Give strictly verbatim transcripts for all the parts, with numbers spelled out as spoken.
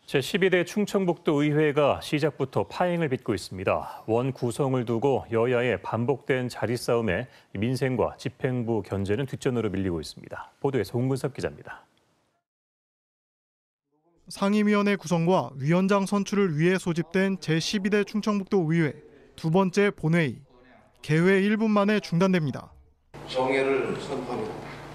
제십이 대 충청북도 의회가 시작부터 파행을 빚고 있습니다. 원 구성을 두고 여야의 반복된 자리 싸움에 민생과 집행부 견제는 뒷전으로 밀리고 있습니다. 보도에서 홍근섭 기자입니다. 상임위원회 구성과 위원장 선출을 위해 소집된 제십이 대 충청북도 의회 두 번째 본회의. 개회 일 분 만에 중단됩니다. 정회를 선포합니다.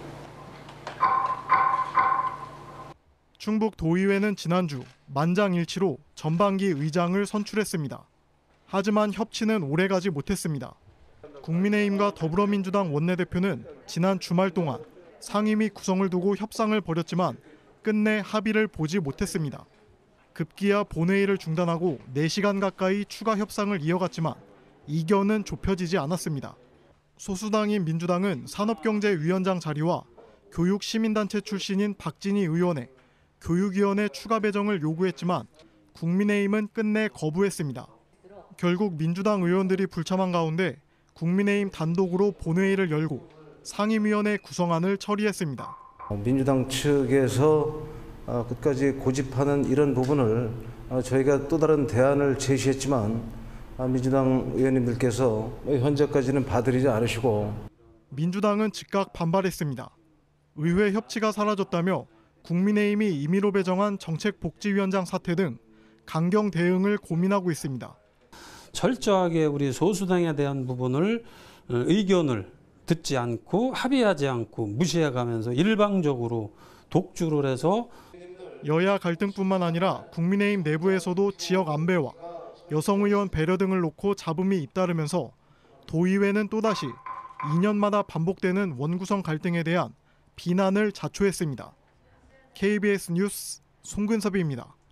충북 도의회는 지난주 만장일치로 전반기 의장을 선출했습니다. 하지만 협치는 오래가지 못했습니다. 국민의힘과 더불어민주당 원내대표는 지난 주말 동안 상임위 구성을 두고 협상을 벌였지만 끝내 합의를 보지 못했습니다. 급기야 본회의를 중단하고 네 시간 가까이 추가 협상을 이어갔지만 이견은 좁혀지지 않았습니다. 소수당인 민주당은 산업경제위원장 자리와 교육시민단체 출신인 박진희 의원의 교육위원회 추가 배정을 요구했지만 국민의힘은 끝내 거부했습니다. 결국 민주당 의원들이 불참한 가운데 국민의힘 단독으로 본회의를 열고 상임위원회 구성안을 처리했습니다. 민주당 측에서 끝까지 고집하는 이런 부분을 저희가 또 다른 대안을 제시했지만 민주당 의원님들께서 현재까지는 받아들이지 않으시고 민주당은 즉각 반발했습니다. 의회 협치가 사라졌다며 국민의힘이 임의로 배정한 정책복지위원장 사퇴 등 강경 대응을 고민하고 있습니다. 철저하게 우리 소수당에 대한 부분을 의견을 듣지 않고 합의하지 않고 무시해가면서 일방적으로 독주를 해서 여야 갈등뿐만 아니라 국민의힘 내부에서도 지역 안배와 여성 의원 배려 등을 놓고 잡음이 잇따르면서 도의회는 또다시 이 년마다 반복되는 원구성 갈등에 대한 비난을 자초했습니다. 케이비에스 뉴스 송근섭입니다.